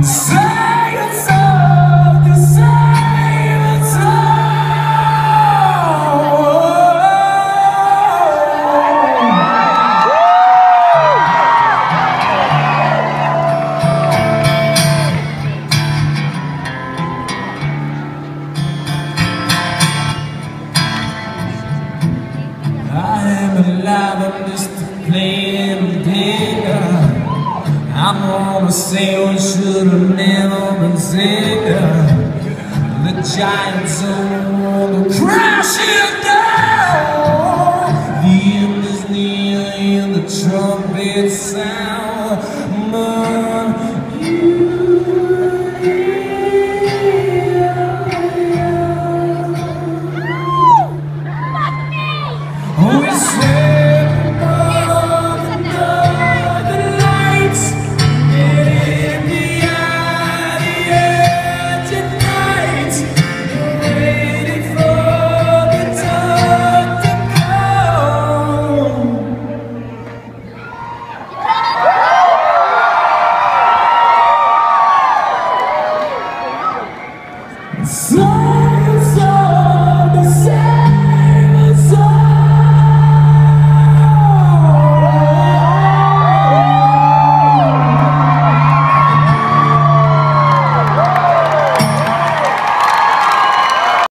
I'm just playing dead. I'm gonna say what should have never been said. The giants on the crashing down. The end is near and the trumpet sound.